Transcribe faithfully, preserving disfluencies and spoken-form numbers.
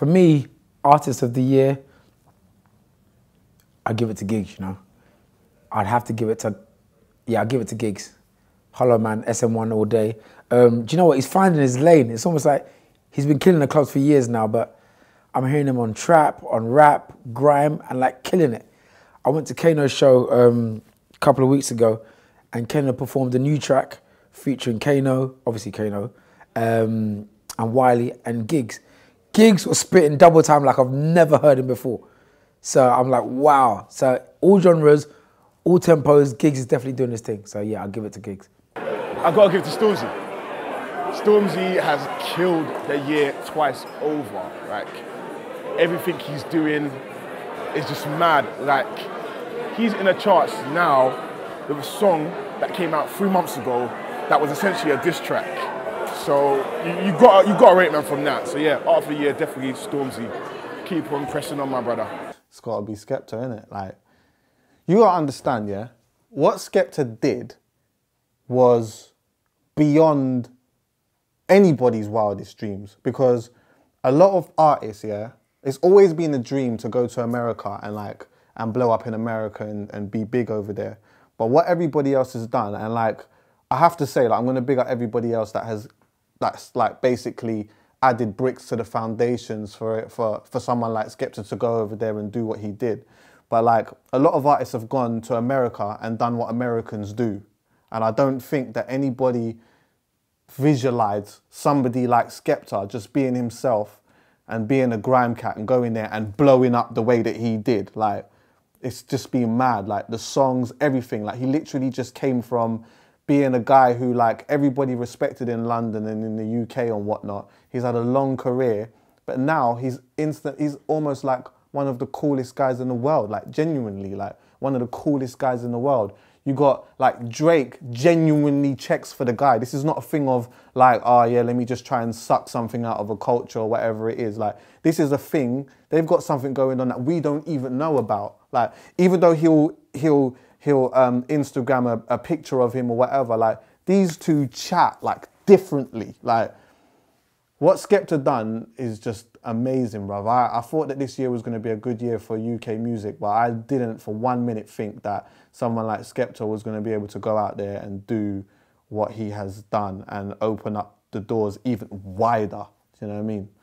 For me, artist of the year, I'd give it to Giggs, you know. I'd have to give it to, yeah, I'd give it to Giggs. Hollow Man, S M one all day. Um, do you know what? He's finding his lane. It's almost like he's been killing the clubs for years now, but I'm hearing him on trap, on rap, grime, and like killing it. I went to Kano's show um, a couple of weeks ago, and Kano performed a new track featuring Kano, obviously Kano, um, and Wiley and Giggs. Giggs was spitting double time like I've never heard him before. So I'm like, wow. So all genres, all tempos, Giggs is definitely doing his thing. So yeah, I'll give it to Giggs. I've got to give it to Stormzy. Stormzy has killed the year twice over. Like, everything he's doing is just mad. Like, he's in the charts now with a song that came out three months ago that was essentially a diss track. So you, you got you got a rate man from that. So yeah, art of the year definitely Stormzy. Keep on pressing on, my brother. It's got to be Skepta, innit? Like, you got to understand, yeah, what Skepta did was beyond anybody's wildest dreams, because a lot of artists, yeah, it's always been a dream to go to America and like and blow up in America and, and be big over there. But what everybody else has done, and like I have to say, like I'm gonna big up everybody else that has that's like basically added bricks to the foundations for it for for someone like Skepta to go over there and do what he did. But like a lot of artists have gone to America and done what Americans do. And I don't think that anybody visualized somebody like Skepta just being himself and being a grime cat and going there and blowing up the way that he did. Like, it's just been mad. Like, the songs, everything. Like, he literally just came from being a guy who, like, everybody respected in London and in the U K and whatnot. He's had a long career, but now he's instant. He's almost like one of the coolest guys in the world. Like, genuinely, like, one of the coolest guys in the world. You got, like, Drake genuinely checks for the guy. This is not a thing of, like, oh, yeah, let me just try and suck something out of a culture or whatever it is. Like, this is a thing. They've got something going on that we don't even know about. Like, even though he'll, he'll, he'll um, Instagram a, a picture of him or whatever, like, these two chat, like, differently. Like, what Skepta done is just amazing, bruv. I, I thought that this year was going to be a good year for U K music, but I didn't for one minute think that someone like Skepta was going to be able to go out there and do what he has done and open up the doors even wider. Do you know what I mean?